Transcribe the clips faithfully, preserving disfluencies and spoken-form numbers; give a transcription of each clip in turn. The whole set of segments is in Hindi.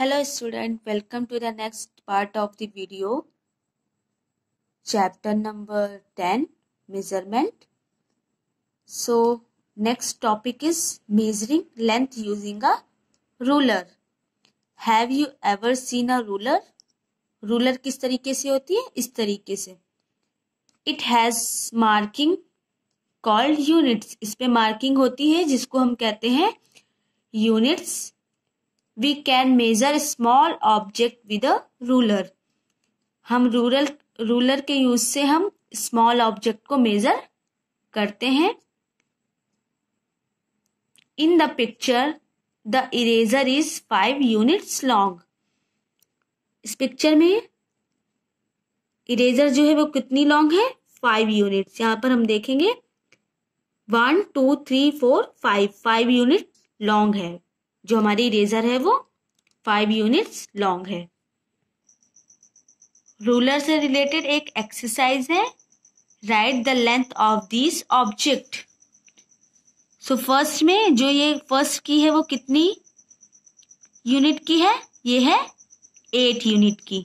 Hello student, welcome to the next part of the video. Chapter number ten, measurement. So next topic is measuring length using a ruler. Have you ever seen a ruler? Ruler किस तरीके से होती है? इस तरीके से. It has marking called units. इस पे marking होती है जिसको हम कहते हैं units. We can measure small object with a ruler. हम रूलर रूलर के यूज से हम स्मॉल ऑब्जेक्ट को मेजर करते हैं. In the picture the eraser is five units long. इस पिक्चर में इरेजर जो है वो कितनी लॉन्ग है? Five units. यहाँ पर हम देखेंगे one two three four five five unit long है. जो हमारी इरेजर है वो फाइव यूनिट्स लॉन्ग है. रूलर से रिलेटेड एक एक्सरसाइज है. Write the length of this object. So first में जो ये फर्स्ट की है वो कितनी यूनिट की है? ये है एट यूनिट की.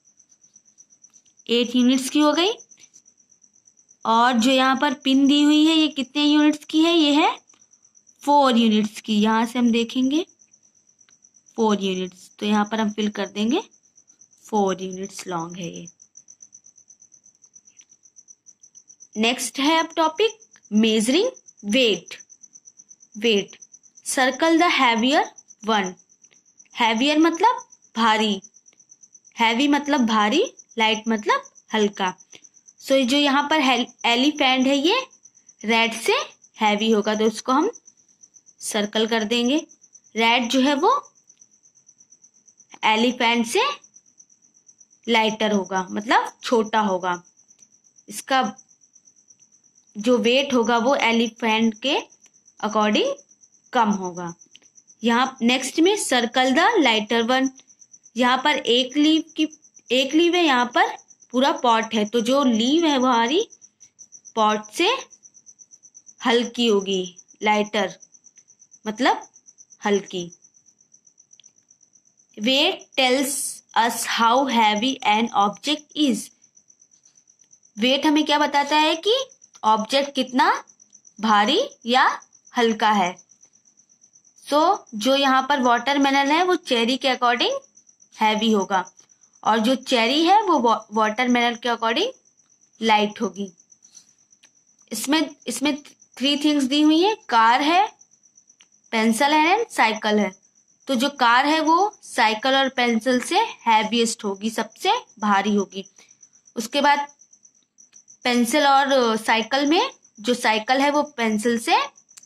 एट यूनिट्स की हो गई. और जो यहाँ पर पिन दी हुई है ये कितने यूनिट्स की है? ये है फोर यूनिट्स की. यहां से हम देखेंगे फोर यूनिट्स, तो यहां पर हम फिल कर देंगे फोर यूनिट्स लॉन्ग है ये. नेक्स्ट है अब topic measuring weight. Weight. Circle the heavier one. Heavier मतलब भारी. हैवी मतलब भारी, लाइट मतलब हल्का. सो so, जो यहाँ पर एलिफेंट है ये रेड से हैवी होगा तो उसको हम सर्कल कर देंगे. रेड जो है वो एलिफेंट से लाइटर होगा, मतलब छोटा होगा. इसका जो वेट होगा वो एलिफेंट के अकॉर्डिंग कम होगा. यहाँ नेक्स्ट में सर्कल द लाइटर वन. यहाँ पर एक लीव की एक लीव है, यहाँ पर पूरा पॉट है, तो जो लीव है वो हमारी पॉट से हल्की होगी. लाइटर मतलब हल्की. Weight tells us how heavy an object is. Weight हमें क्या बताता है कि ऑब्जेक्ट कितना भारी या हल्का है. सो so, जो यहाँ पर वाटरमेलन है वो चेरी के अकॉर्डिंग हैवी होगा और जो चेरी है वो वाटरमेलन के अकॉर्डिंग लाइट होगी. इसमें इसमें थ्री थिंग्स दी हुई है. कार है, पेंसिल है एंड साइकिल है. तो जो कार है वो साइकिल और पेंसिल से हैवीएस्ट होगी, सबसे भारी होगी. उसके बाद पेंसिल और साइकिल में जो साइकिल है वो पेंसिल से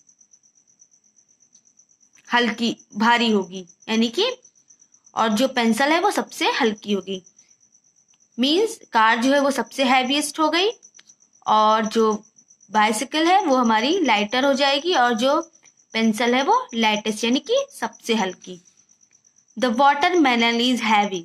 हल्की भारी होगी, यानी कि और जो पेंसिल है वो सबसे हल्की होगी. मींस कार जो है वो सबसे हैवीएस्ट हो गई और जो बाइसिकल है वो हमारी लाइटर हो जाएगी और जो पेंसिल है वो लाइटेस्ट यानी कि सबसे हल्की. The watermelon is heavy.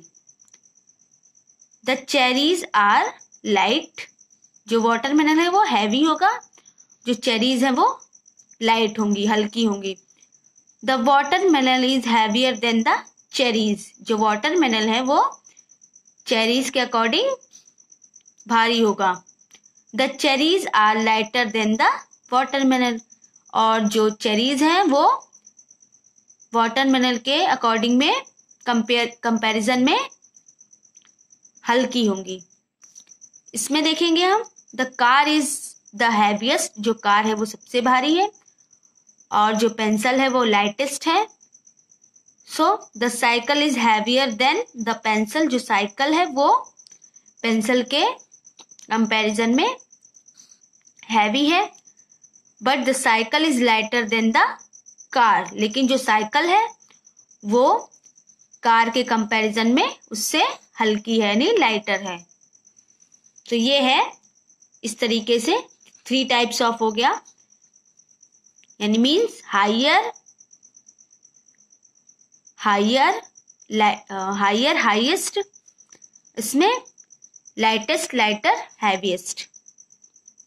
The cherries are light. जो वाटरमेलन है वो हैवी होगा, जो चेरीज है वो लाइट होंगी, हल्की होंगी. The watermelon is heavier than the cherries. जो वाटरमेलन है वो चेरीज के अकॉर्डिंग भारी होगा. The cherries are lighter than the watermelon. और जो चेरीज हैं वो वाटरमेलन के अकॉर्डिंग में कंपेयर कंपैरिजन में हल्की होंगी. इसमें देखेंगे हम the car is the heaviest. जो कार है वो सबसे भारी है और जो पेंसिल है वो लाइटेस्ट है. So the cycle is heavier than the pencil. जो साइकिल है वो पेंसिल के कंपैरिजन में हैवी है. But the cycle is lighter than the car. लेकिन जो साइकिल है वो कार के कंपैरिजन में उससे हल्की है, यानी लाइटर है. तो ये है इस तरीके से थ्री टाइप्स ऑफ हो गया, यानी means higher higher higher highest, इसमें lightest lighter heaviest.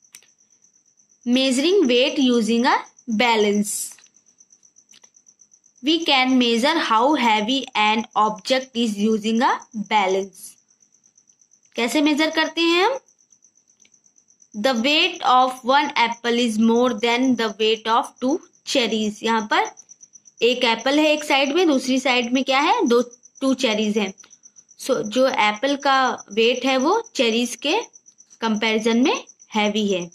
Measuring weight using a balance. We can measure how heavy an object is using a balance. कैसे मेजर करते हैं हम? The weight of one apple is more than the weight of two cherries. यहाँ पर एक एप्पल है एक साइड में, दूसरी साइड में क्या है? दो टू चेरीज हैं। सो so, जो एप्पल का वेट है वो चेरीज के कंपैरिजन में हैवी है।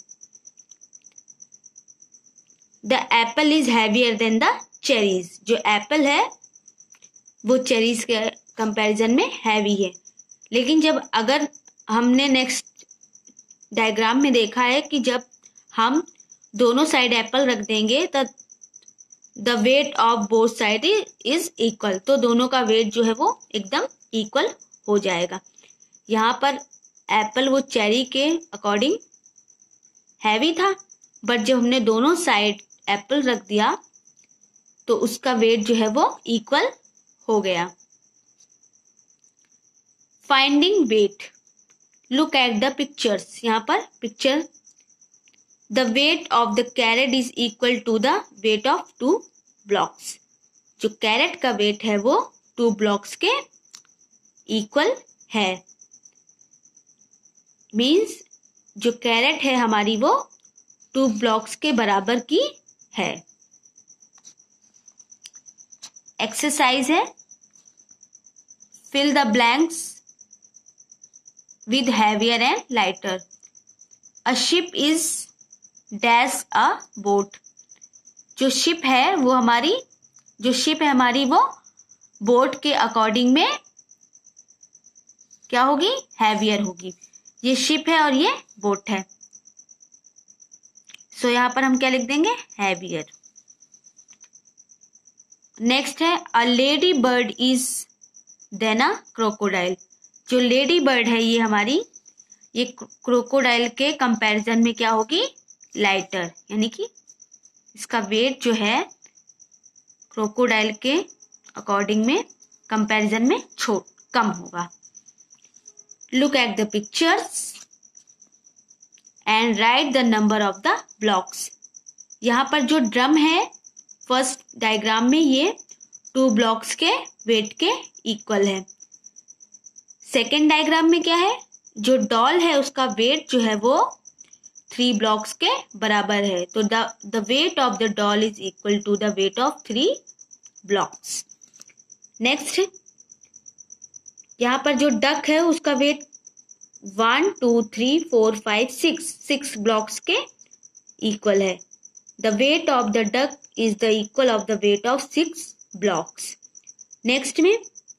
The apple is heavier than the cherries. जो एप्पल है वो चेरीज के कंपैरिजन में हैवी है। लेकिन जब अगर हमने नेक्स्ट डायग्राम में देखा है कि जब हम दोनों साइड एप्पल रख देंगे तो the weight of both side is equal, तो दोनों का वेट जो है वो एकदम इक्वल हो जाएगा। यहाँ पर एप्पल वो चेरी के अकॉर्डिंग हैवी था, बट जब हमने दोनों साइड एप्पल रख दिया तो उसका वेट जो है वो इक्वल हो गया। Finding weight, look at the pictures. यहाँ पर picture, the weight of the carrot is equal to the weight of two blocks. जो कैरेट का वेट है वो टू ब्लॉक्स के इक्वल है। मीन्स जो कैरेट है हमारी वो टू ब्लॉक्स के बराबर की है। एक्सरसाइज है, fill the blanks with heavier and lighter. A ship is dash a boat. जो शिप है वो हमारी जो शिप है हमारी वो बोट के अकॉर्डिंग में क्या होगी? हैवियर होगी। ये शिप है और ये बोट है, सो so, यहां पर हम क्या लिख देंगे? हैवियर। नेक्स्ट है, a lady bird is than a crocodile. जो लेडी बर्ड है ये हमारी ये क्रोकोडाइल के कंपैरिजन में क्या होगी? लाइटर, यानी कि इसका वेट जो है क्रोकोडाइल के अकॉर्डिंग में कंपैरिजन में छोट कम होगा। Look at the pictures and write the number of the blocks. यहाँ पर जो ड्रम है फर्स्ट डायग्राम में ये टू ब्लॉक्स के वेट के इक्वल है। सेकेंड डायग्राम में क्या है? जो डॉल है उसका वेट जो है वो थ्री ब्लॉक्स के बराबर है, तो the the weight of the doll is equal to the weight of three blocks. Next, यहाँ पर जो डक है उसका weight one two three four five six six blocks के इक्वल है। The weight of the duck is the equal of the weight of six blocks. Next में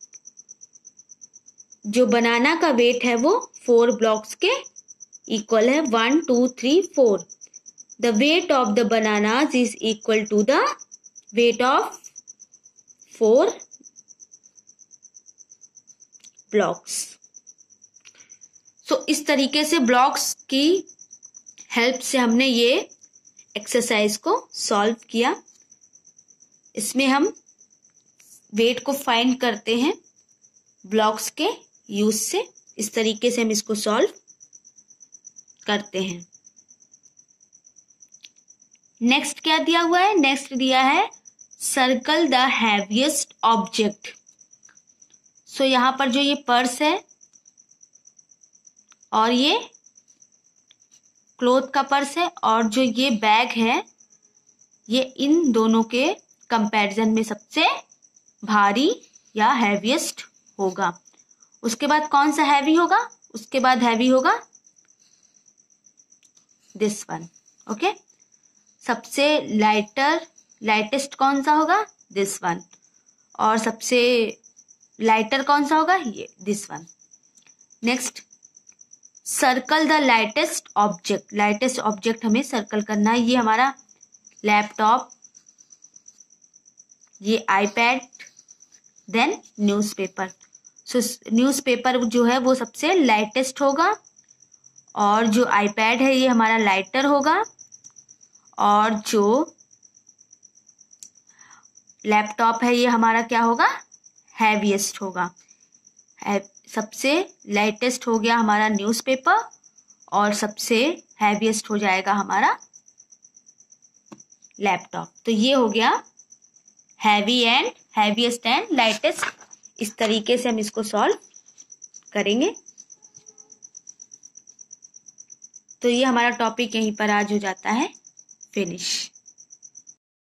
जो बनाना का वेट है वो फोर ब्लॉक्स के इक्वल है, one two three four. The weight of the bananas is equal to the weight of four blocks. So इस तरीके से ब्लॉक्स की हेल्प से हमने ये एक्सरसाइज को सॉल्व किया। इसमें हम वेट को फाइंड करते हैं ब्लॉक्स के यूज से। इस तरीके से हम इसको सॉल्व करते हैं। नेक्स्ट क्या दिया हुआ है? नेक्स्ट दिया है circle the heaviest object. So यहां पर जो ये पर्स है और ये क्लॉथ का पर्स है और जो ये बैग है ये इन दोनों के कंपैरिजन में सबसे भारी या हैवीएस्ट होगा। उसके बाद कौन सा हैवी होगा? उसके बाद हैवी होगा दिस वन। ओके, सबसे लाइटर लाइटेस्ट कौन सा होगा? This one. और सबसे लाइटर कौन सा होगा? ये this one. Next, circle the lightest object. Lightest object हमें सर्कल करना है। ये हमारा लैपटॉप, ये iPad, then newspaper. So newspaper जो है वो सबसे लाइटेस्ट होगा और जो आईपैड है ये हमारा लाइटर होगा और जो लैपटॉप है ये हमारा क्या होगा? हैवीएस्ट होगा। सबसे लाइटेस्ट हो गया हमारा न्यूज़पेपर और सबसे हैवीएस्ट हो जाएगा हमारा लैपटॉप। तो ये हो गया heavy and heaviest and lightest, इस तरीके से हम इसको सॉल्व करेंगे। तो ये हमारा टॉपिक यहीं पर आज हो जाता है फिनिश।